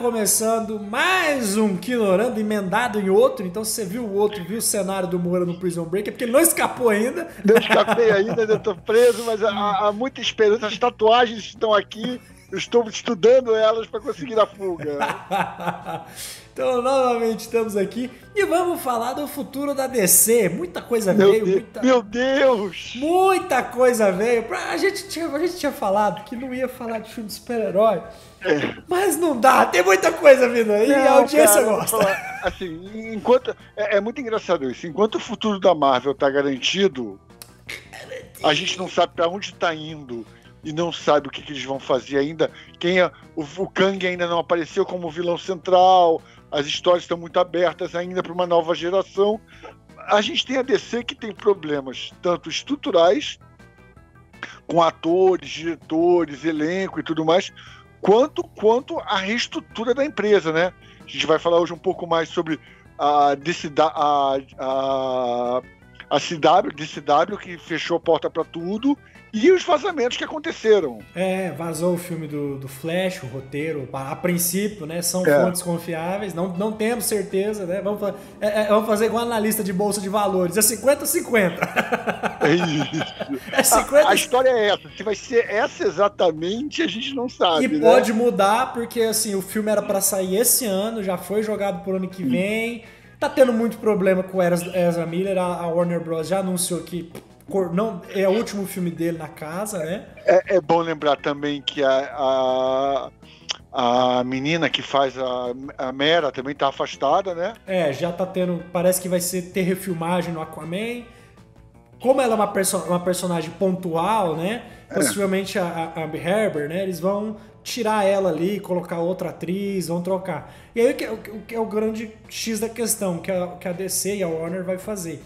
começando mais um Quinorando emendado em outro. Então, se você viu o outro, viu o cenário do Moura no Prison Break, é porque ele não escapou ainda. Não escapei ainda, eu tô preso, mas há muita esperança. As tatuagens estão aqui, eu estou estudando elas para conseguir a fuga. Então, novamente estamos aqui e vamos falar do futuro da DC. Muita coisa Meu veio, Deus, meu Deus! muita coisa veio. A gente tinha falado que não ia falar de filme de super-herói, mas não dá, tem muita coisa vindo aí e a audiência gosta. Assim, enquanto é muito engraçado isso. Enquanto o futuro da Marvel tá garantido, a gente não sabe para onde tá indo e não sabe o que eles vão fazer ainda. O Kang ainda não apareceu como vilão central. As histórias estão muito abertas ainda para uma nova geração. A gente tem a DC que tem problemas tanto estruturais, com atores, diretores, elenco e tudo mais, quanto a reestrutura da empresa, né? A gente vai falar hoje um pouco mais sobre a DCW, que fechou a porta para tudo, e os vazamentos que aconteceram. Vazou o filme do Flash, o roteiro, a princípio, né? São fontes confiáveis, não temos certeza, né? Vamos fazer igual analista de bolsa de valores, é 50-50. É isso. É 50... A história é essa, se vai ser essa exatamente, a gente não sabe. E pode mudar, porque assim, o filme era pra sair esse ano, já foi jogado pro ano que vem. Tá tendo muito problema com o Ezra Miller, a Warner Bros. Já anunciou que não é o último filme dele na casa, né? É bom lembrar também que a menina que faz a Mera também tá afastada, né? Já tá tendo, parece que vai ter refilmagem no Aquaman. Como ela é uma personagem pontual, né? Possivelmente a Amber Heard, né? Eles vão tirar ela ali, colocar outra atriz, vão trocar. E aí o que é o grande X da questão, que a DC e a Warner vai fazer.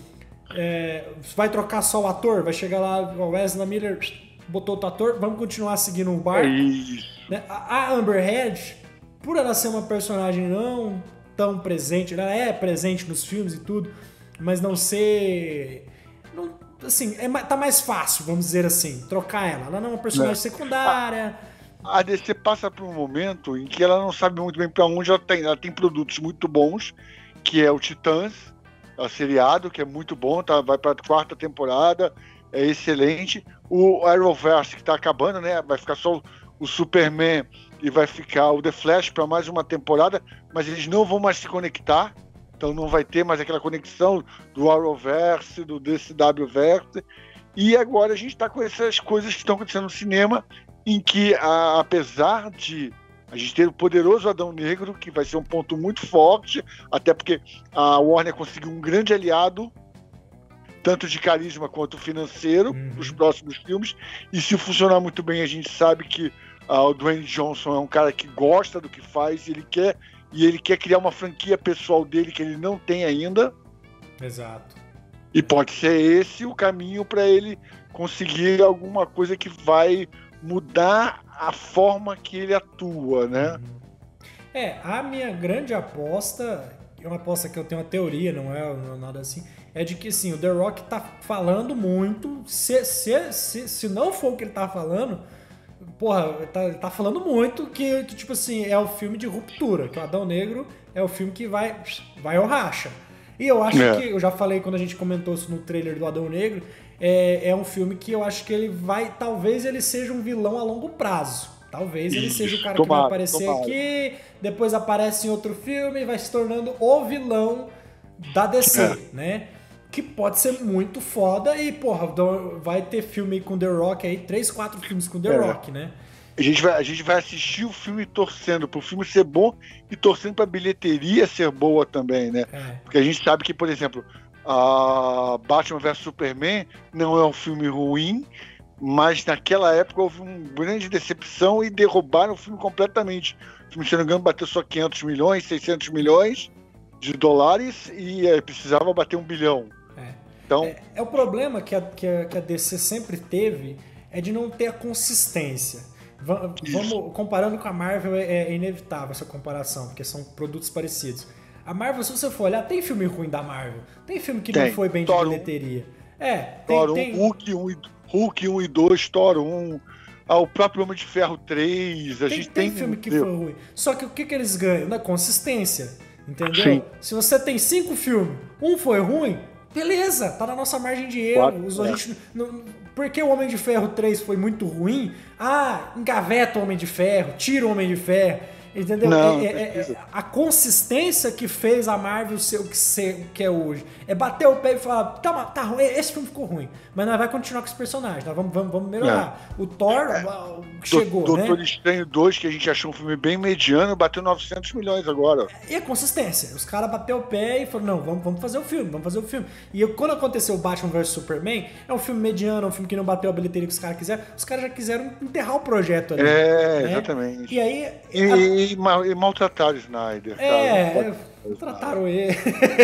Vai trocar só o ator? Vai chegar lá, o Ezra Miller botou outro ator, vamos continuar seguindo o barco. Né? A Amber Heard, por ela ser uma personagem não tão presente, ela é presente nos filmes e tudo, mas não ser... assim, tá mais fácil, vamos dizer assim, trocar ela. Ela não é uma personagem secundária. A DC passa por um momento em que ela não sabe muito bem para onde ela tem. Ela tem produtos muito bons, que é o Titãs, o seriado, que é muito bom, vai para a 4ª temporada, é excelente. O Arrowverse, que está acabando, né? Vai ficar só o Superman e vai ficar o The Flash para mais uma temporada, mas eles não vão mais se conectar. Então não vai ter mais aquela conexão do Arrowverse, do DCWverse. E agora a gente está com essas coisas que estão acontecendo no cinema, em que, apesar de a gente ter o poderoso Adão Negro, que vai ser um ponto muito forte, até porque a Warner conseguiu um grande aliado, tanto de carisma quanto financeiro, para os próximos filmes. E se funcionar muito bem, a gente sabe que o Dwayne Johnson é um cara que gosta do que faz, e ele quer criar uma franquia pessoal dele que ele não tem ainda. Exato. E pode ser esse o caminho para ele conseguir alguma coisa que vai mudar a forma que ele atua, né? A minha grande aposta, é uma aposta que eu tenho uma teoria, não é nada assim, é de que sim, o The Rock tá falando muito, se não for o que ele tá falando, porra, tá falando muito que tipo assim, é o filme de ruptura, que o Adão Negro é o filme que vai ao racha. E eu acho que, eu já falei quando a gente comentou isso no trailer do Adão Negro, é um filme que eu acho que ele talvez ele seja um vilão a longo prazo. Talvez ele seja o cara que vai aparecer aqui, depois aparece em outro filme e vai se tornando o vilão da DC, né? Que pode ser muito foda e, porra, vai ter filme com The Rock aí, 3, 4 filmes com The Rock, né? A gente vai assistir o filme torcendo pro filme ser bom e torcendo pra bilheteria ser boa também, né? Porque a gente sabe que, por exemplo, a Batman vs Superman não é um filme ruim, mas naquela época houve uma grande decepção e derrubaram o filme completamente. O filme, se não me engano, bateu só 500 milhões, 600 milhões de dólares e precisava bater 1 bilhão. Então... o problema que a DC sempre teve é de não ter a consistência. Vamos comparando com a Marvel, é inevitável essa comparação, porque são produtos parecidos. A Marvel, se você for olhar, tem filme ruim da Marvel. Tem filme que não foi bem de bilheteria. Hulk 1 e 2, Thor 1, ao próprio Homem de Ferro 3. A gente tem filme que foi ruim. Só que o que eles ganham? Na consistência. Entendeu? Sim. Se você tem 5 filmes, um foi ruim, beleza, tá na nossa margem de erro. Porque o Homem de Ferro 3 foi muito ruim, engaveta o Homem de Ferro, tira o Homem de Ferro. Entendeu? Não, a consistência que fez a Marvel ser o que é hoje. É bater o pé e falar, tá ruim, esse filme ficou ruim, mas nós vamos continuar com esse personagem, nós vamos melhorar. O Thor chegou, né? Doutor Estranho 2, que a gente achou um filme bem mediano, bateu 900 milhões agora. E a consistência. Os caras bateu o pé e falaram, não, vamos fazer o filme, E quando aconteceu o Batman vs Superman, é um filme mediano, é um filme que não bateu a bilheteria que os caras quiseram. Os caras já quiseram enterrar o projeto ali. Né? Exatamente. E aí... E maltrataram o Snyder. Trataram ele.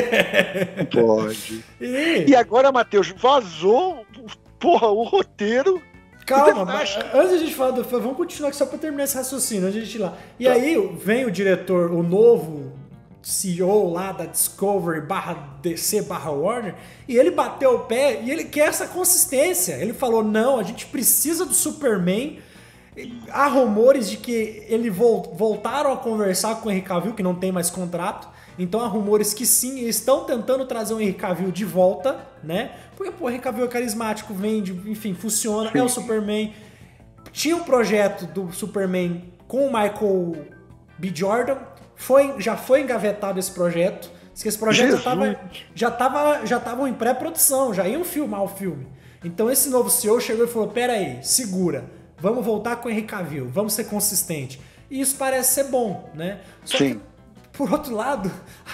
Pode. E agora, Matheus, vazou o roteiro. Calma, mas antes de a gente falar do filme, vamos continuar aqui só pra terminar esse raciocínio, antes de a gente ir lá. E aí vem o diretor, o novo CEO lá da Discovery /DC /Warner, e ele bateu o pé e ele quer essa consistência. Ele falou, não, a gente precisa do Superman. Há rumores de que eles voltaram a conversar com o Henry Cavill, que não tem mais contrato. Então há rumores que sim, eles estão tentando trazer o Henry Cavill de volta, né? Porque o Henry Cavill é carismático, vende, enfim, funciona, é o Superman. Tinha um projeto do Superman com o Michael B. Jordan, já foi engavetado esse projeto. Esse projeto já estava em pré-produção, já iam filmar o filme. Então esse novo CEO chegou e falou, pera aí, segura. Vamos voltar com o Henry Cavill, vamos ser consistente. E isso parece ser bom, né? Só que, por outro lado,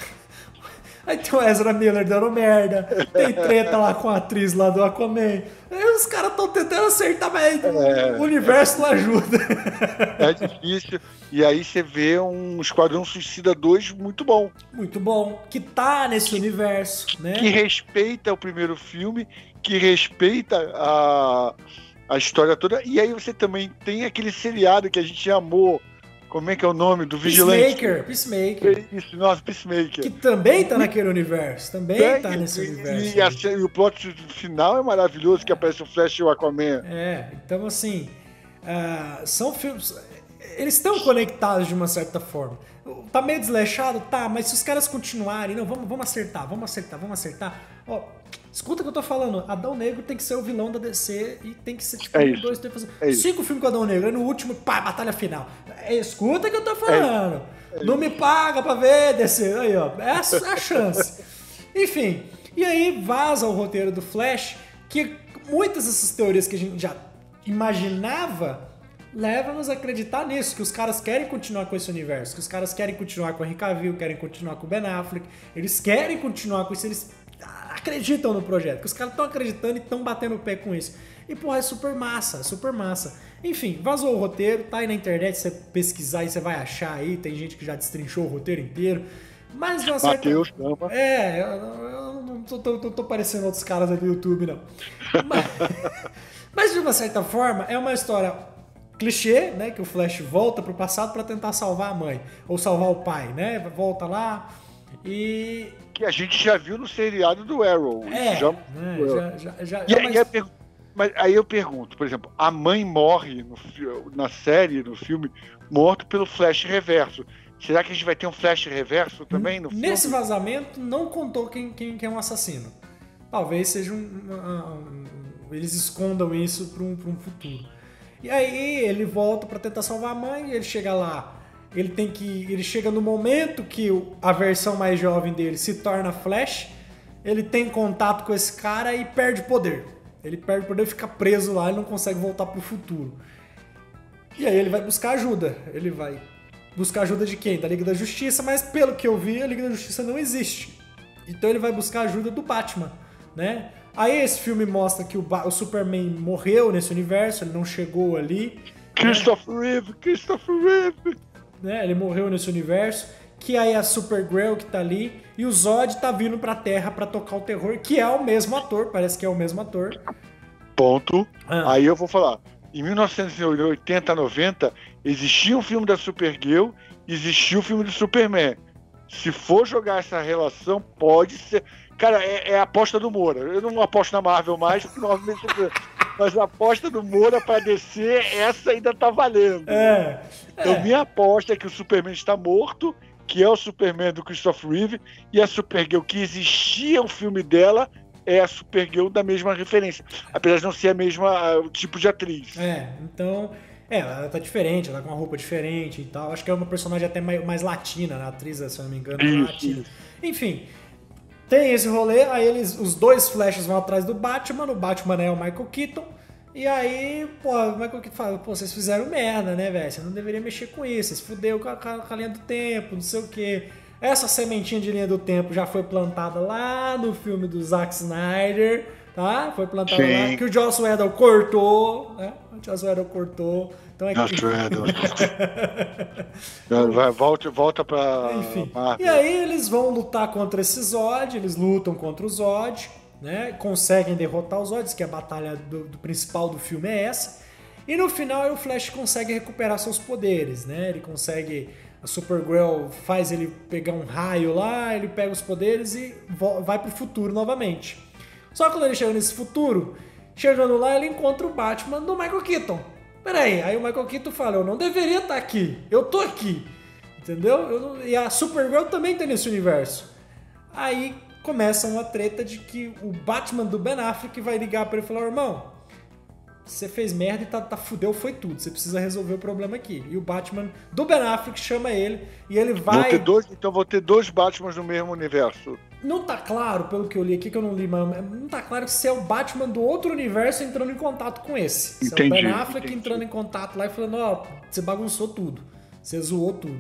aí tem o Ezra Miller dando merda, tem treta lá com a atriz lá do Aquaman. Aí os caras estão tentando acertar, mas o universo não ajuda. É difícil. E aí você vê um Esquadrão Suicida 2 muito bom. Muito bom. Que tá nesse universo, né? Que respeita o primeiro filme, que respeita a história toda, e aí você também tem aquele seriado que a gente amou, como é que é o nome do Vigilante? Peacemaker. Isso, nossa, Peacemaker. Que também tá naquele universo, tá nesse universo. E o plot final é maravilhoso, que aparece o Flash e o Aquaman. Então assim, são filmes, eles estão conectados de uma certa forma. Tá meio desleixado? Tá, mas se os caras continuarem, não, vamos acertar. Ó, escuta o que eu tô falando, Adão Negro tem que ser o vilão da DC e tem que ser tipo 5 filmes com Adão Negro, aí no último, batalha final. Escuta o que eu tô falando. Não me paga pra ver, DC. Aí, ó, é a chance. Enfim, e aí vaza o roteiro do Flash, que muitas dessas teorias que a gente já imaginava leva-nos a acreditar nisso, que os caras querem continuar com esse universo, que os caras querem continuar com o Henry Cavill, querem continuar com o Ben Affleck, eles querem continuar com isso, eles acreditam no projeto, que os caras estão acreditando e estão batendo o pé com isso. E, porra, é super massa. Enfim, vazou o roteiro, tá aí na internet, você pesquisar e você vai achar aí, tem gente que já destrinchou o roteiro inteiro. Mas de uma certa... Mateus, calma. Eu não tô parecendo outros caras aí do YouTube, não. Mas de uma certa forma, é uma história clichê, né, que o Flash volta pro passado para tentar salvar a mãe, ou salvar o pai, né, volta lá e... Que a gente já viu no seriado do Arrow. Mas aí eu pergunto, por exemplo, a mãe morre na série, no filme, morto pelo Flash reverso. Será que a gente vai ter um Flash reverso também no filme? Nesse vazamento não contou quem é um assassino. Talvez seja eles escondam isso para um futuro. E aí ele volta pra tentar salvar a mãe, ele chega lá, ele chega no momento que a versão mais jovem dele se torna Flash, ele tem contato com esse cara e perde poder. Ele perde o poder, fica preso lá, ele não consegue voltar pro futuro. E aí ele vai buscar ajuda. Ele vai buscar ajuda de quem? Da Liga da Justiça, mas pelo que eu vi, a Liga da Justiça não existe. Então ele vai buscar ajuda do Batman, né? Aí esse filme mostra que o Superman morreu nesse universo, ele não chegou ali. Christopher Reeve! Né? Ele morreu nesse universo. Que aí a Supergirl que tá ali. E o Zod tá vindo pra Terra pra tocar o terror, que é o mesmo ator, parece que é o mesmo ator. Ponto. Aí eu vou falar. Em 1980, 90, existia um filme da Supergirl, existia um filme do Superman. Se for jogar essa relação, pode ser... Cara, é a aposta do Moura. Eu não aposto na Marvel mais, porque Mas a aposta do Moura para descer, essa ainda tá valendo. Então minha aposta é que o Superman está morto, que é o Superman do Christopher Reeve, e a Supergirl que existia o filme dela é a Supergirl da mesma referência, apesar de não ser a mesma o tipo de atriz. Então... ela tá diferente, ela tá com uma roupa diferente e tal. Acho que é uma personagem até mais latina, né? A atriz, se eu não me engano, é latina. Enfim, tem esse rolê, aí os dois Flashes vão atrás do Batman, o Batman é o Michael Keaton, e aí, pô, o Michael Keaton fala, pô, vocês fizeram merda, né, velho? Você não deveria mexer com isso, vocês fudeu com a linha do tempo, não sei o quê. Essa sementinha de linha do tempo já foi plantada lá no filme do Zack Snyder, tá? Foi plantada lá, que o Joss Whedon cortou, né? O Joss Whedon cortou. Então Joss Whedon. volta pra... Enfim. E aí eles vão lutar contra esse Zod, eles lutam contra o Zod, né? Conseguem derrotar os Zods, que a batalha do principal do filme é essa. E no final o Flash consegue recuperar seus poderes, né? Ele consegue... A Supergirl faz ele pegar um raio lá, ele pega os poderes e vai pro futuro novamente. Só que quando ele chega nesse futuro, chegando lá, ele encontra o Batman do Michael Keaton. Peraí, aí o Michael Keaton fala, eu não deveria estar aqui, eu tô aqui. Entendeu? E a Supergirl também tá nesse universo. Aí começa uma treta de que o Batman do Ben Affleck vai ligar pra ele e falar, irmão, você fez merda e fudeu, foi tudo. Você precisa resolver o problema aqui. E o Batman do Ben Affleck chama ele e ele vai... Então vou ter dois Batmans no mesmo universo. Não tá claro, pelo que eu li aqui, que eu não li, mas não tá claro se é o Batman do outro universo entrando em contato com esse. Se é o Ben Affleck entrando em contato lá e falando, ó, você bagunçou tudo. Você zoou tudo.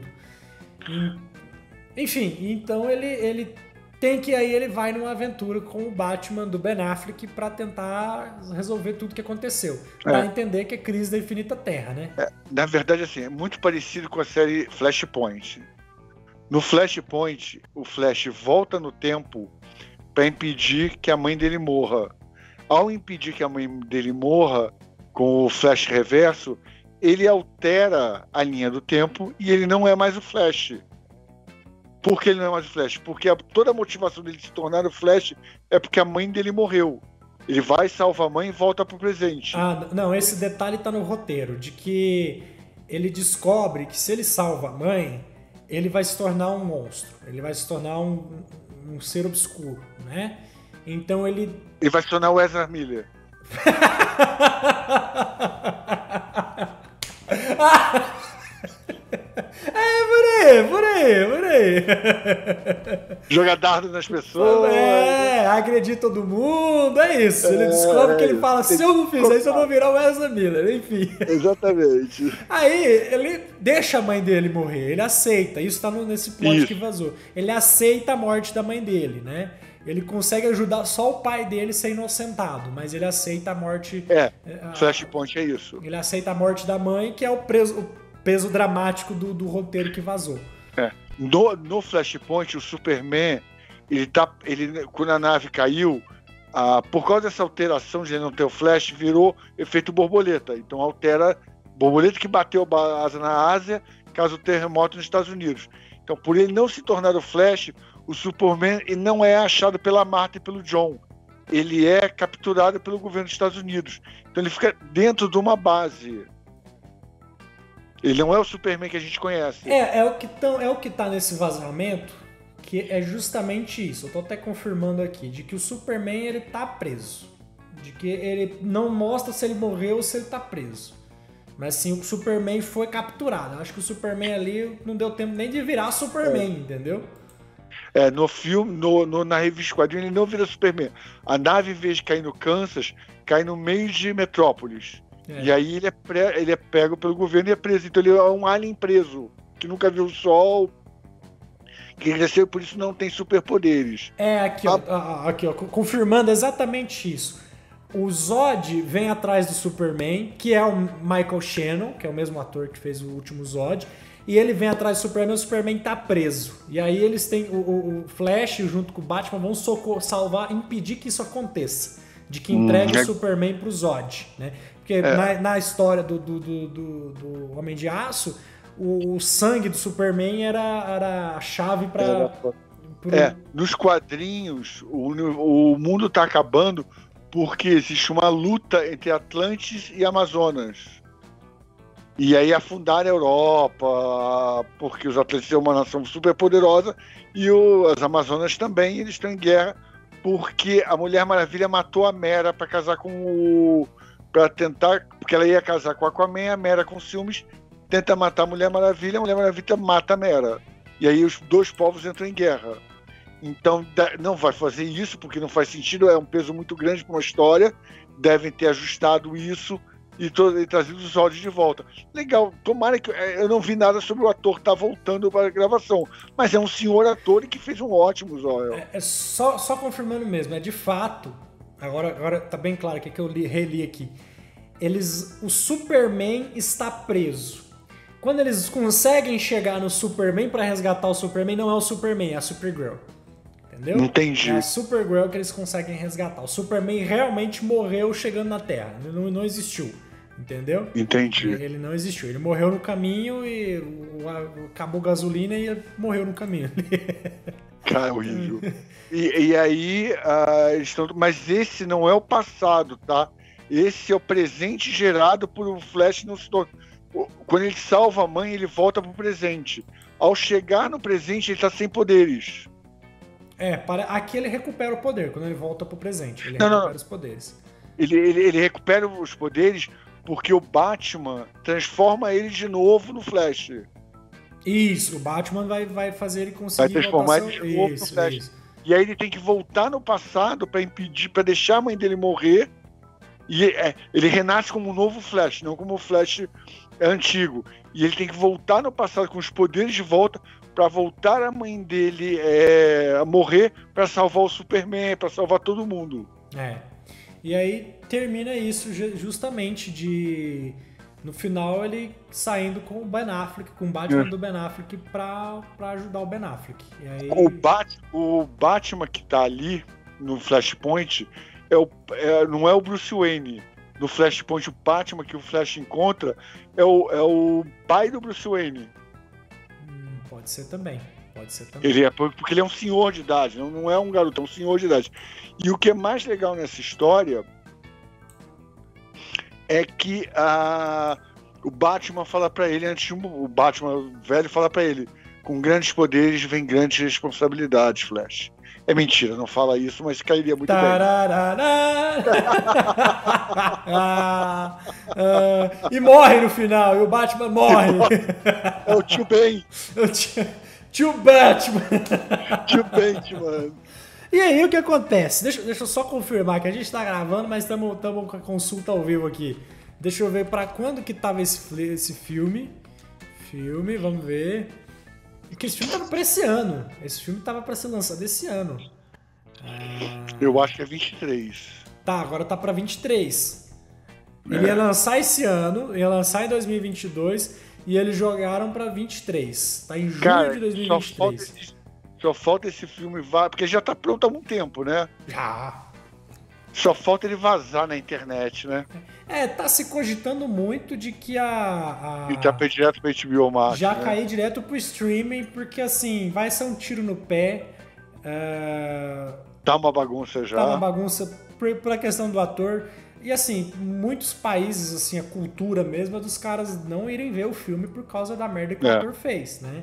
Enfim, então ele tem que aí ele vai numa aventura com o Batman do Ben Affleck pra tentar resolver tudo que aconteceu. Pra entender que é crise da infinita terra, né? Na verdade, assim, é muito parecido com a série Flashpoint. No Flashpoint, o Flash volta no tempo pra impedir que a mãe dele morra. Ao impedir que a mãe dele morra, com o Flash reverso, ele altera a linha do tempo e ele não é mais o Flash. Por que ele não é mais o Flash? Porque toda a motivação dele se tornar o Flash é porque a mãe dele morreu. Ele vai, salva a mãe e volta pro presente. Não, esse detalhe tá no roteiro, de que ele descobre que se ele salva a mãe, ele vai se tornar um monstro. Ele vai se tornar um ser obscuro, né? Então ele vai se tornar o Ezra Miller. Por aí. Joga dardo nas pessoas. Agrediu todo mundo, é isso. Ele descobre que ele fala, se eu não fizer isso, eu vou virar o Ezra Miller, enfim. Exatamente. Aí, ele deixa a mãe dele morrer, ele aceita, isso tá nesse plot que vazou. Ele aceita a morte da mãe dele, né? Ele consegue ajudar só o pai dele a ser inocentado, mas ele aceita a morte... Flashpoint é isso. Ele aceita a morte da mãe, que é o peso dramático do roteiro que vazou. No Flashpoint, o Superman, quando a nave caiu, por causa dessa alteração de ele não ter o Flash, virou efeito borboleta. Então altera borboleta que bateu a asa na Ásia, causa o terremoto nos Estados Unidos. Então, por ele não se tornar o Flash, o Superman não é achado pela Marta e pelo John. Ele é capturado pelo governo dos Estados Unidos. Então ele fica dentro de uma base. Ele não é o Superman que a gente conhece. É o que tá nesse vazamento, que é justamente isso. Eu tô até confirmando aqui, de que o Superman ele tá preso. De que ele não mostra se ele morreu ou se ele tá preso. Mas sim, o Superman foi capturado. Eu acho que o Superman ali não deu tempo nem de virar Superman, entendeu? No filme, na revista Quadrinho, ele não vira Superman. A nave, em vez de cair no Kansas, cai no meio de Metrópolis. E aí ele é pego pelo governo e é preso. Então ele é um alien preso, que nunca viu o sol, que cresceu e por isso não tem superpoderes. Aqui, ó, confirmando exatamente isso. O Zod vem atrás do Superman, que é o Michael Shannon, que é o mesmo ator que fez o último Zod, e ele vem atrás do Superman, o Superman tá preso. E aí eles têm o Flash junto com o Batman vão salvar, impedir que isso aconteça, de que entregue o Superman pro Zod, né? Porque na história do Homem de Aço, o sangue do Superman era a chave para... Nos quadrinhos, o mundo tá acabando porque existe uma luta entre Atlantes e Amazonas. E aí afundaram a Europa, porque os Atlantes são uma nação super poderosa, e as Amazonas também, eles estão em guerra, porque a Mulher Maravilha matou a Mera para casar com para tentar, porque ela ia casar com a Aquaman, a Mera com ciúmes tenta matar a Mulher Maravilha mata a Mera. E aí os dois povos entram em guerra. Então não vai fazer isso, porque não faz sentido, é um peso muito grande para uma história, devem ter ajustado isso e trazido os olhos de volta. Legal, tomara que... Eu não vi nada sobre o ator que está voltando para a gravação, mas é um senhor ator e que fez um ótimo Zóio. Só confirmando mesmo, de fato, agora tá bem claro que eu reli aqui, o Superman está preso. Quando eles conseguem chegar no Superman para resgatar o Superman, não é o Superman, é a Supergirl. Entendeu? Entendi. É a Supergirl que eles conseguem resgatar. O Superman realmente morreu chegando na Terra. Não existiu. Entendeu? Entendi. Ele não existiu. Ele morreu no caminho e acabou a gasolina e morreu no caminho. Cara, horrível. E aí, mas esse não é o passado, tá? Esse é o presente gerado por o Flash no... Quando ele salva a mãe, ele volta pro presente. Ao chegar no presente, ele tá sem poderes. Aqui ele recupera o poder quando ele volta pro presente. Ele recupera os poderes. Ele recupera os poderes porque o Batman transforma ele de novo no Flash. Isso, o Batman vai fazer ele conseguir... Vai transformar ele de novo no Flash. Isso. E aí ele tem que voltar no passado para impedir, para deixar a mãe dele morrer. E ele renasce como um novo Flash, não como o Flash antigo. E ele tem que voltar no passado com os poderes de volta para voltar a mãe dele a morrer, para salvar o Superman, para salvar todo mundo. E aí termina isso justamente no final ele saindo com o Ben Affleck, com o Batman do Ben Affleck para ajudar o Ben Affleck. E aí... o Batman que tá ali no Flashpoint não é o Bruce Wayne. No Flashpoint, o Batman que o Flash encontra é o pai do Bruce Wayne. Pode ser também. Porque ele é um senhor de idade, não é um garoto, é um senhor de idade. E o que é mais legal nessa história é que o Batman fala pra ele, o Batman velho fala pra ele: com grandes poderes vem grandes responsabilidades, Flash. É mentira, não fala isso, mas cairia muito bem. E morre no final, e o Batman morre. É o tio Ben. Tio Batman. Tio Batman. E aí, o que acontece? Deixa eu só confirmar que a gente tá gravando, mas estamos com a consulta ao vivo aqui. Deixa eu ver pra quando que tava esse filme. Vamos ver. Porque esse filme tava pra esse ano. Esse filme tava pra ser lançado esse ano. Eu acho que é 23. Tá, agora tá pra 23. Ele ia lançar esse ano, ia lançar em 2022 e eles jogaram pra 23. Tá em julho de 2023. Só falta esse filme porque já tá pronto há algum tempo, né? Já. Só falta ele vazar na internet, né? Tá se cogitando muito de que E tá direto pra HBO Max. Já cair direto pro streaming, porque assim, vai ser um tiro no pé. Tá uma bagunça já. Tá uma bagunça pela questão do ator. E assim, muitos países, assim, a cultura mesmo é dos caras não irem ver o filme por causa da merda que o ator fez, né?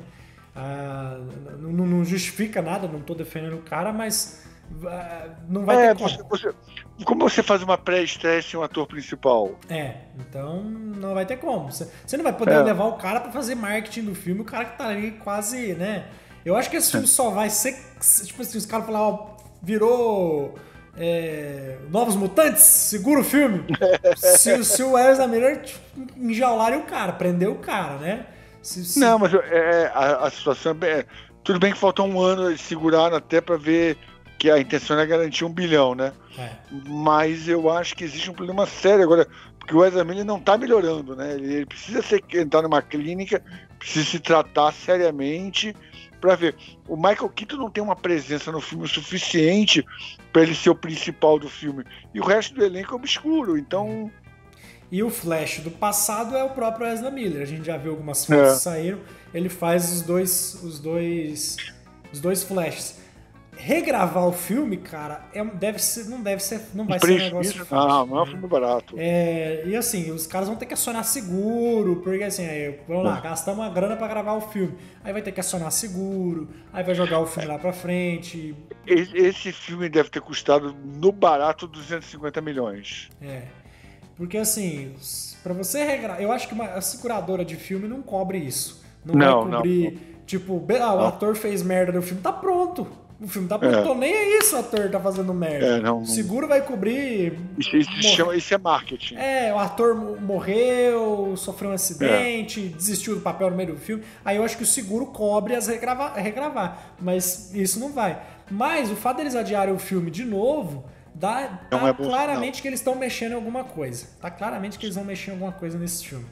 Não justifica nada, não tô defendendo o cara, mas não vai ter como. Como você faz uma pré-estreia sem um ator principal? Então não vai ter como. Você não vai poder levar o cara pra fazer marketing do filme, o cara que tá ali quase, né? Eu acho que esse filme só vai ser, tipo assim, os caras falar, virou Novos Mutantes, segura o filme. se o Ezra Miller enjaularem o cara, prender o cara, né? Não, mas a situação é... Tudo bem que faltou um ano, eles seguraram até pra ver que a intenção era garantir 1 bilhão, né? Mas eu acho que existe um problema sério agora, porque o Ezra Miller não tá melhorando, né? Ele precisa entrar numa clínica, precisa se tratar seriamente pra ver. O Michael Keaton não tem uma presença no filme o suficiente pra ele ser o principal do filme. E o resto do elenco é obscuro, então... E o Flash do passado é o próprio Ezra Miller. A gente já viu algumas fotos que saíram. Ele faz os dois Flashes. regravar o filme, cara, não vai ser um negócio fácil. Não é um filme barato. E assim, os caras vão ter que acionar seguro, porque assim, vamos lá, gastamos uma grana pra gravar o filme. Aí vai ter que acionar seguro, aí vai jogar o filme lá pra frente. Esse filme deve ter custado, no barato, 250 milhões. Porque assim, pra você regravar, eu acho que a seguradora de filme não cobre isso. Não vai cobrir, não. Tipo, o ator fez merda no filme, tá pronto. O filme tá pronto, tô nem aí se o ator tá fazendo merda. O seguro vai cobrir... Isso é marketing. O ator morreu, sofreu um acidente, desistiu do papel no meio do filme. Aí eu acho que o seguro cobre as regravar. Mas isso não vai. Mas o fato deles adiarem o filme de novo... claramente que eles estão mexendo em alguma coisa. Tá claramente que eles vão mexer em alguma coisa nesse filme.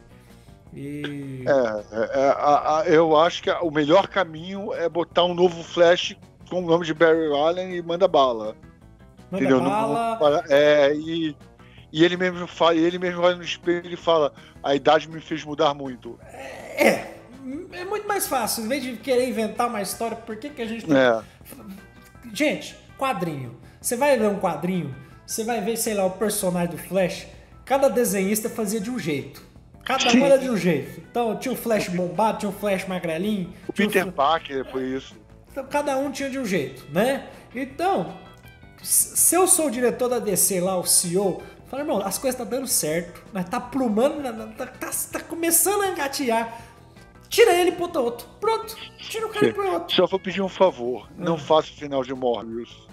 Eu acho que o melhor caminho é botar um novo Flash com o nome de Barry Allen e manda bala. Manda bala. E ele mesmo olha no espelho e fala: a idade me fez mudar muito. É muito mais fácil. Em vez de querer inventar uma história, por que a gente tem... Gente, quadrinho. Você vai ler um quadrinho, você vai ver, sei lá, o personagem do Flash. Cada desenhista fazia de um jeito. Cada um era de um jeito. Então tinha o Flash bombado, tinha o Flash magrelinho. O Peter Parker foi isso. Então cada um tinha de um jeito, né? Então, se eu sou o diretor da DC lá, o CEO, fala, irmão, as coisas tá dando certo, mas tá plumando, tá começando a engatear. Tira ele e bota outro. Pronto, tira o cara e põe outro. Só vou pedir um favor, não faça o final de Morbius.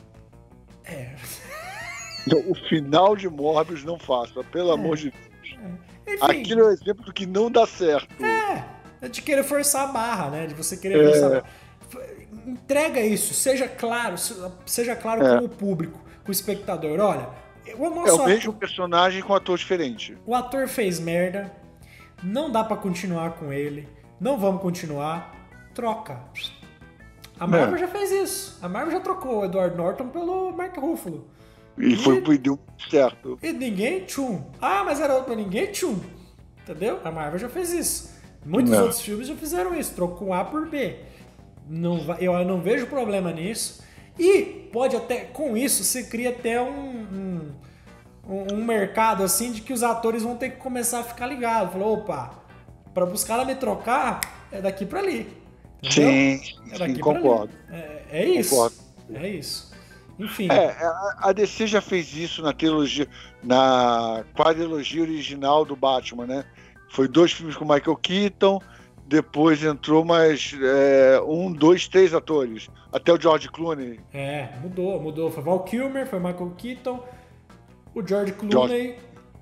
O final de Morbius não faça, pelo amor de Deus. Enfim, aquilo é um exemplo do que não dá certo. É de querer forçar a barra, né? De você querer forçar a barra. Entrega isso, seja claro com o público, com o espectador. Olha, o mesmo personagem com ator diferente. O ator fez merda, não dá pra continuar com ele, não vamos continuar, troca. A Marvel já fez isso. A Marvel já trocou o Edward Norton pelo Mark Ruffalo. E deu certo. E ninguém tchum. Mas era outro, ninguém tchum. Entendeu? A Marvel já fez isso. Muitos outros filmes já fizeram isso. Trocou A por B. Eu não vejo problema nisso. E pode até, com isso, você cria até um mercado assim de que os atores vão ter que começar a ficar ligados. Falou, opa, pra buscar ela me trocar, é daqui pra ali. Entendeu? Sim, concordo. É isso. Concordo. É isso. Enfim. A DC já fez isso na trilogia, na quadrilogia original do Batman, né? Foi 2 filmes com Michael Keaton, depois entrou mais 1, 2, 3 atores. Até o George Clooney. Mudou. Foi Val Kilmer, foi Michael Keaton, o George Clooney.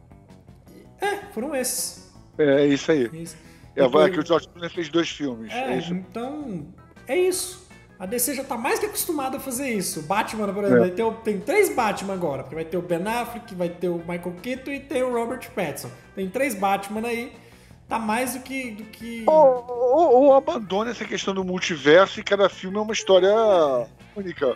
Foram esses. É isso aí. Depois... que o George Clooney fez 2 filmes. Isso. Então, é isso. A DC já tá mais que acostumada a fazer isso. O Batman, por exemplo, tem 3 Batman agora. Porque vai ter o Ben Affleck, vai ter o Michael Keaton e tem o Robert Pattinson. Tem 3 Batman aí. Tá mais do que... Ou abandona essa questão do multiverso e cada filme é uma história única.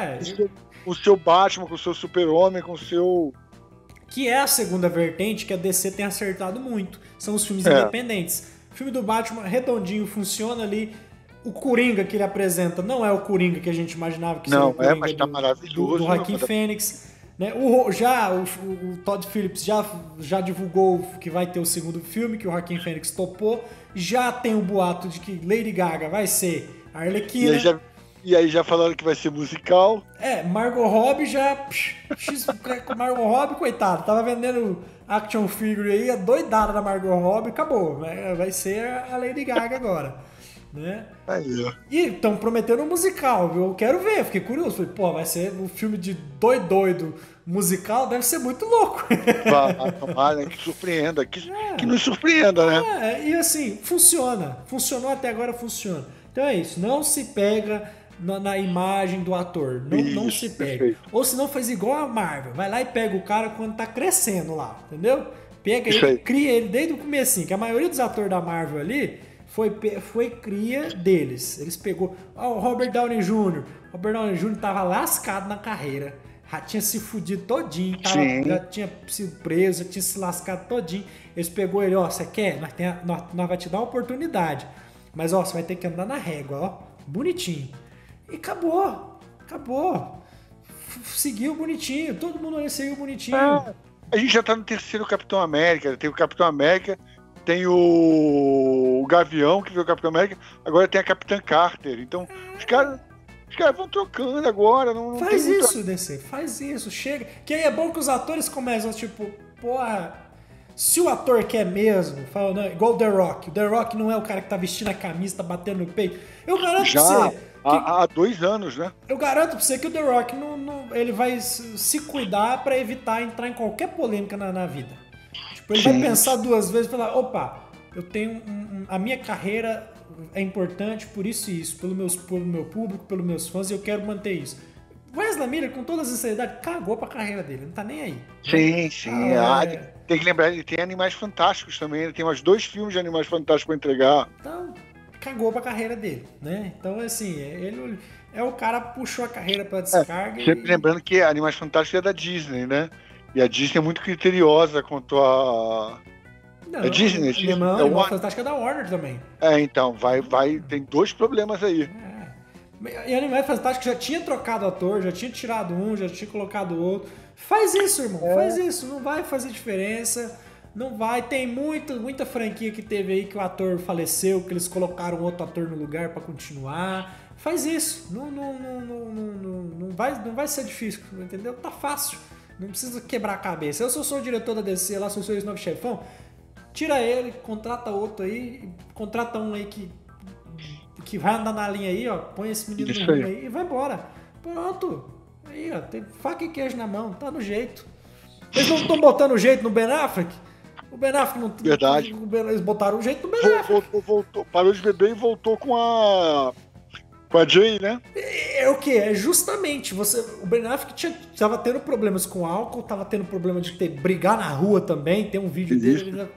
O seu Batman, com o seu Super-Homem, com o seu... Que é a segunda vertente que a DC tem acertado muito. São os filmes independentes. O filme do Batman, redondinho, funciona ali. O Coringa que ele apresenta não é o Coringa que a gente imaginava que seria o Coringa mas tá maravilhoso, do Joaquin Phoenix. Né? O Todd Phillips já divulgou que vai ter o segundo filme, que o Joaquin Phoenix topou. Já tem o boato de que Lady Gaga vai ser a Arlequina. E aí já falaram que vai ser musical. Margot Robbie Margot Robbie, coitado, tava vendendo action figure aí, a doidada da Margot Robbie, acabou. Vai ser a Lady Gaga agora. Né? E estão prometendo um musical, eu quero ver, fiquei curioso. Falei, pô, vai ser um filme de doido musical, deve ser muito louco. Vai, que surpreenda, que nos surpreenda, né? E assim, funcionou até agora, funciona. Então é isso, não se pega na imagem do ator, não se pega. Perfeito. Ou se não faz igual a Marvel, vai lá e pega o cara quando tá crescendo lá, entendeu? Pega ele, cria ele desde o comecinho, que a maioria dos atores da Marvel ali foi cria deles. Eles pegou o Robert Downey Jr. Robert Downey Jr. tava lascado na carreira. Já tinha se fudido todinho. Já tinha sido preso, já tinha se lascado todinho. Eles pegou ele, você quer? Nós vai te dar uma oportunidade. Mas você vai ter que andar na régua, bonitinho. E acabou. Acabou. Seguiu bonitinho. Todo mundo ali seguiu bonitinho. A gente já tá no terceiro Capitão América. Tem o Capitão América, tem o Gavião, que veio o Capitão América, agora tem a Capitã Carter. Então, os caras vão trocando agora. Não faz tem isso, DC. Faz isso. Chega. Que aí é bom que os atores começam, tipo, porra... Se o ator quer mesmo, fala, não, igual o The Rock. O The Rock não é o cara que tá vestindo a camisa, tá batendo no peito. Eu garanto pra você... Há 2 anos, né? Eu garanto pra você que o The Rock ele vai se cuidar pra evitar entrar em qualquer polêmica na vida. Tipo, ele vai pensar 2 vezes e falar, opa, eu tenho a minha carreira é importante por isso e isso, pelo meu público, pelos meus fãs, e eu quero manter isso. O Ezra Miller, com toda a sinceridade, cagou pra carreira dele, não tá nem aí. Sim. Tem que lembrar, ele tem Animais Fantásticos também, ele tem mais 2 filmes de Animais Fantásticos pra entregar. Então, cagou pra carreira dele, né? Então, assim, ele é o cara que puxou a carreira pra descarga. Sempre lembrando que Animais Fantásticos é da Disney, né? E a Disney é muito criteriosa quanto a... É Disney? Não, Animais Fantásticos é da Warner também. Então, tem 2 problemas aí. E Animais Fantásticos já tinha trocado ator, já tinha tirado um, já tinha colocado outro. Faz isso, irmão, faz isso, não vai fazer diferença, não vai. Tem muita franquia que teve aí que o ator faleceu, que eles colocaram outro ator no lugar pra continuar. Faz isso, não vai ser difícil, entendeu? Tá fácil, não precisa quebrar a cabeça. Eu sou o diretor da DC lá, sou o seu ex-novo chefão, tira ele, contrata outro aí, contrata um aí que vai andar na linha aí, ó, põe esse menino no rumo aí e vai embora. Pronto. Aí, ó, tem faca e queijo na mão, tá no jeito. Eles não estão botando o jeito no Ben Affleck? O Ben Affleck não... Verdade. Eles botaram o jeito no Ben Affleck. Voltou, parou de beber e voltou com a Jay, né? É o que? É justamente, o Ben Affleck tava tendo problemas com álcool, tava tendo problema de brigar na rua também, tem um vídeo dele.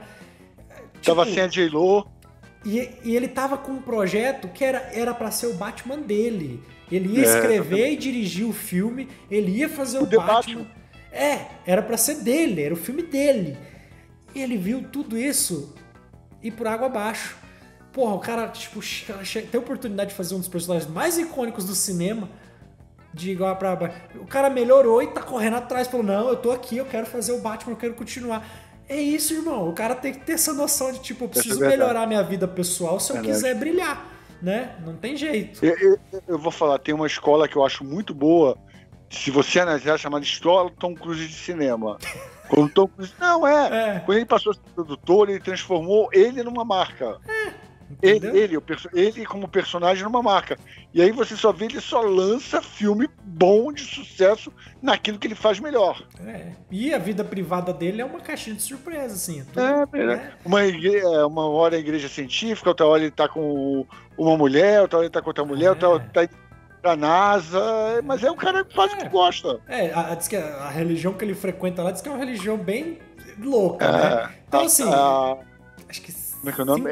Tava sem a J-Lo. E ele tava com um projeto que era pra ser o Batman dele. Ele ia escrever e dirigir o filme, ele ia fazer o Batman. Era pra ser dele, era o filme dele. E ele viu tudo isso ir por água abaixo. Porra, o cara, tipo, tem a oportunidade de fazer um dos personagens mais icônicos do cinema, de igual pra baixo. O cara melhorou e tá correndo atrás, falou, não, eu tô aqui, eu quero fazer o Batman, eu quero continuar. É isso, irmão. O cara tem que ter essa noção de, tipo, eu preciso melhorar minha vida pessoal se eu quiser brilhar, né? Não tem jeito. Eu vou falar, tem uma escola que eu acho muito boa, se você analisar, chamada Escola Tom Cruise de Cinema. Quando Tom Cruise... Quando ele passou a ser produtor, ele transformou ele numa marca. Ele como personagem numa marca. E aí você só vê, ele só lança filme bom, de sucesso, naquilo que ele faz melhor. E a vida privada dele é uma caixinha de surpresa, assim. Uma hora é igreja científica, outra hora ele tá com uma mulher, outra hora ele tá com outra mulher, outra hora ele tá pra NASA, mas é um cara que faz o que gosta. Diz que a religião que ele frequenta lá diz que é uma religião bem louca, né? Então, assim, acho que como é que é o nome?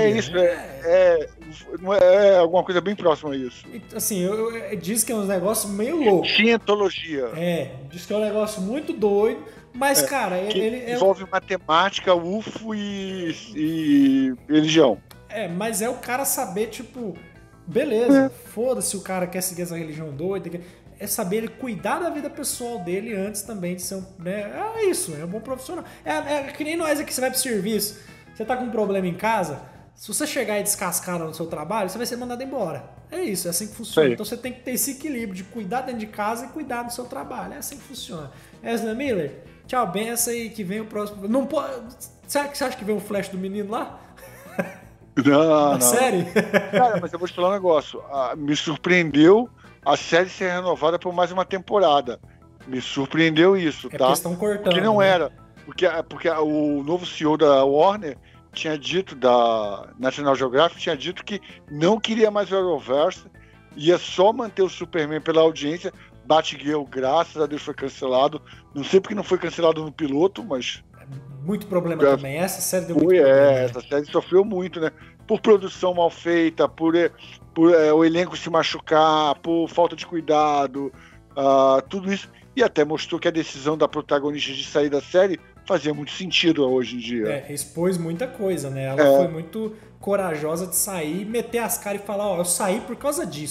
É alguma coisa bem próxima a isso. Assim, diz que é um negócio meio louco. Cientologia. Diz que é um negócio muito doido, mas, cara... ele envolve matemática, UFO e religião. Mas é o cara saber, tipo... Beleza, foda-se o cara quer seguir essa religião doida. É saber ele cuidar da vida pessoal dele antes também de ser um... É isso, é um bom profissional. É que nem nós aqui, você vai pro serviço... Você tá com um problema em casa, se você chegar e descascar no seu trabalho, você vai ser mandado embora. É isso, é assim que funciona. Então você tem que ter esse equilíbrio de cuidar dentro de casa e cuidar do seu trabalho. É assim que funciona. Ezra Miller, tchau, benção aí, que vem o próximo... Não pode... Você acha que vem o flash do menino lá? Não. Série? Cara, mas eu vou te falar um negócio. Me surpreendeu a série ser renovada por mais uma temporada. Me surpreendeu isso, tá? Porque estão cortando. Porque não era. Porque o novo CEO da Warner tinha dito, da National Geographic, tinha dito que não queria mais o Arrowverse, ia só manter o Superman pela audiência. Batgirl, graças a Deus, foi cancelado. Não sei porque não foi cancelado no piloto, mas... Muito problema também. Essa série deu muito problema. Essa série sofreu muito, né? Por produção mal feita, por o elenco se machucar, por falta de cuidado, tudo isso. E até mostrou que a decisão da protagonista de sair da série fazia muito sentido hoje em dia. Expôs muita coisa, né? Ela foi muito corajosa de sair, meter as caras e falar, eu saí por causa disso.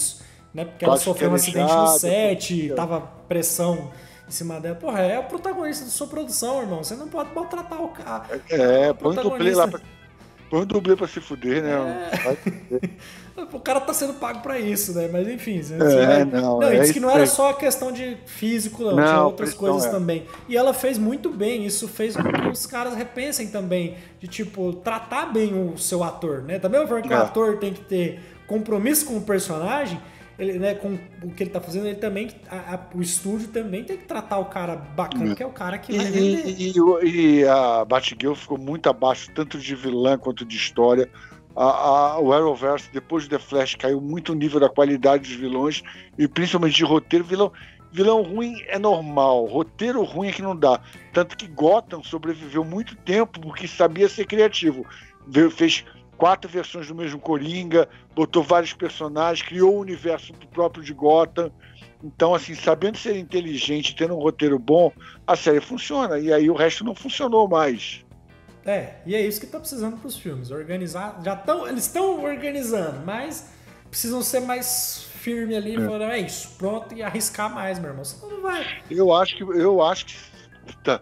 né? Porque ela sofreu um acidente no set, porque... tava pressão em cima dela. Porra, é o protagonista da sua produção, irmão. Você não pode maltratar o cara. Põe um dublê lá põe um dublê pra se fuder, né? O cara tá sendo pago pra isso, né? Mas enfim. Diz que não era só a questão de físico, não. Tinha outras coisas também. E ela fez muito bem. Isso fez com que os caras repensem também. De, tipo, tratar bem o seu ator, né? Da mesma forma que o ator tem que ter compromisso com o personagem, ele, né, com o que ele tá fazendo, ele também, o estúdio também tem que tratar o cara bacana, que é o cara que vai vender. E a Batgirl ficou muito abaixo, tanto de vilã quanto de história. O Arrowverse, depois do The Flash, caiu muito o nível da qualidade dos vilões, e principalmente de roteiro. Vilão ruim é normal, roteiro ruim é que não dá. Tanto que Gotham sobreviveu muito tempo porque sabia ser criativo. Fez 4 versões do mesmo Coringa, botou vários personagens, criou o universo próprio de Gotham. Então, assim, sabendo ser inteligente, tendo um roteiro bom, a série funciona. E aí o resto não funcionou mais. E é isso que tá precisando pros filmes. Organizar. Eles estão organizando, mas precisam ser mais firme ali, falando, é isso, pronto, e arriscar mais, meu irmão. Senão não vai. Eu acho que tá,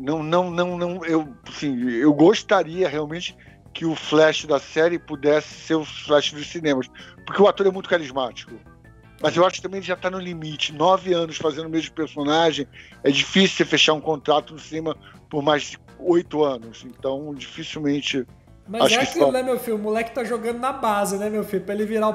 eu gostaria realmente que o Flash da série pudesse ser o Flash dos cinemas, porque o ator é muito carismático. Mas eu acho que também ele já está no limite. 9 anos fazendo o mesmo personagem, é difícil você fechar um contrato no cinema por mais de 8 anos. Então, dificilmente... Mas acho aquilo, né, meu filho? O moleque tá jogando na base, né, meu filho? Pra ele virar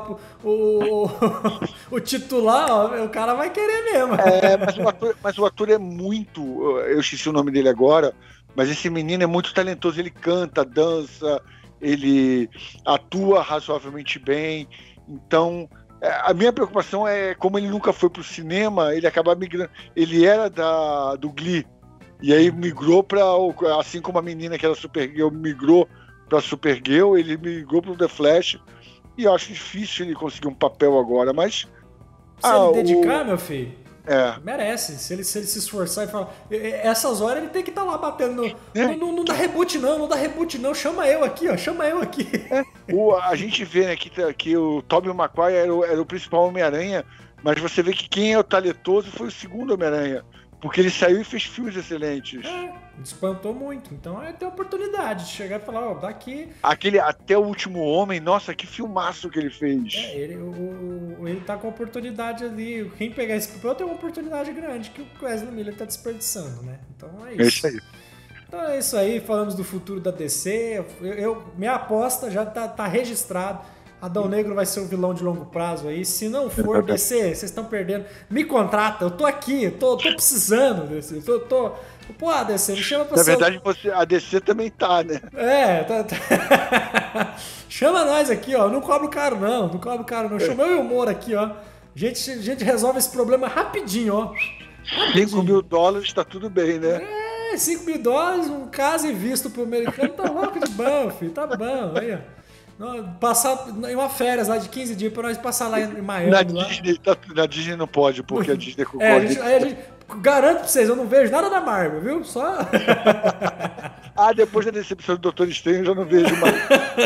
o titular, ó, o cara vai querer mesmo. Mas o ator é muito... Eu esqueci o nome dele agora, mas esse menino é muito talentoso. Ele canta, dança, ele atua razoavelmente bem. Então, a minha preocupação é como ele nunca foi pro cinema, ele acaba migrando. Ele era do Glee, e aí migrou para, assim como a menina que era Supergirl migrou para Supergirl, ele migrou pro The Flash, e eu acho difícil ele conseguir um papel agora, mas... Se ele dedicar, meu filho, merece. Se ele se esforçar e falar... Essas horas ele tem que estar lá batendo não dá reboot não, chama eu aqui, ó, chama eu aqui. A gente vê, né, que o Tobey Maguire era o principal Homem-Aranha, mas você vê que quem é o talentoso foi o segundo Homem-Aranha, porque ele saiu e fez filmes excelentes. Espantou muito. Então tem a oportunidade de chegar e falar, daqui... Aquele Até o Último Homem, nossa, que filmaço que ele fez. Ele tá com a oportunidade ali. Quem pegar esse papel tem uma oportunidade grande que o Wesley Miller tá desperdiçando, né? Então é isso. É isso aí. Então é isso aí, falamos do futuro da DC. Minha aposta já tá registrado. Adão Negro vai ser um vilão de longo prazo aí. Se não for, DC, vocês estão perdendo. Me contrata, eu tô aqui, tô precisando, DC. Pô, DC, me chama pra ser... Na verdade, a DC também tá, né? Chama nós aqui, ó. Não cobro caro, não. Chama eu e o Moura aqui, ó. A gente resolve esse problema rapidinho, ó. $5 mil tá tudo bem, né? $5 mil, um caso e visto pro americano, tá louco de bom, filho. Tá bom, aí, ó. Passar em uma férias lá de 15 dias pra nós passar lá em Miami. Na Disney não pode, porque a Disney concorda. A gente garanto pra vocês, eu não vejo nada da Marvel, viu? Só. Depois da decepção do Doutor Estranho, eu já não vejo mais.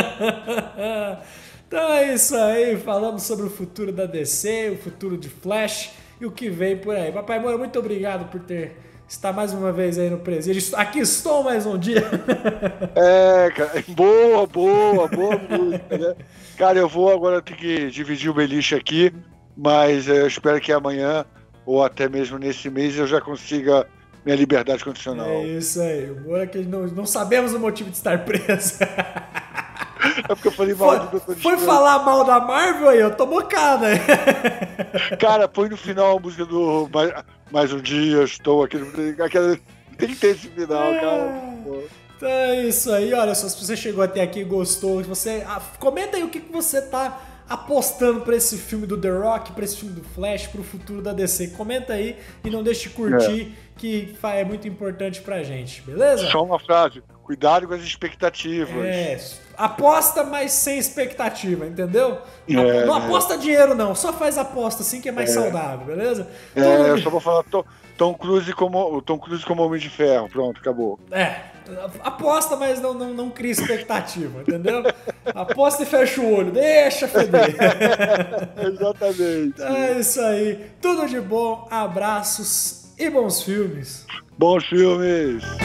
Então é isso aí, falamos sobre o futuro da DC, o futuro de Flash e o que vem por aí. Papai Moura, muito obrigado por estar mais uma vez aí no presídio. Aqui estou mais um dia. Cara, boa música, né? Cara, eu vou agora ter que dividir o beliche aqui, mas eu espero que amanhã, ou até mesmo nesse mês, eu já consiga minha liberdade condicional. É isso aí, o Moura que não sabemos o motivo de estar preso. É porque eu falei mal do Doutor Foi falar mal da Marvel aí, eu tô bocada. Cara, põe no final a música do Mais um dia, estou aqui. Tem que ter esse final, cara. Então é isso aí, olha só, se você chegou até aqui e gostou, comenta aí o que você tá apostando pra esse filme do The Rock, pra esse filme do Flash, pro futuro da DC. Comenta aí e não deixe de curtir, que é muito importante pra gente, beleza? Só uma frase. Cuidado com as expectativas. Aposta, mas sem expectativa, entendeu? Não aposta dinheiro, não. Só faz aposta assim que é mais saudável, beleza? Eu só vou falar Tom Cruise como Homem de Ferro. Pronto, acabou. Aposta, mas não cria expectativa, entendeu? Aposta e fecha o olho, deixa feder. Exatamente. É isso aí. Tudo de bom, abraços e bons filmes. Bons filmes.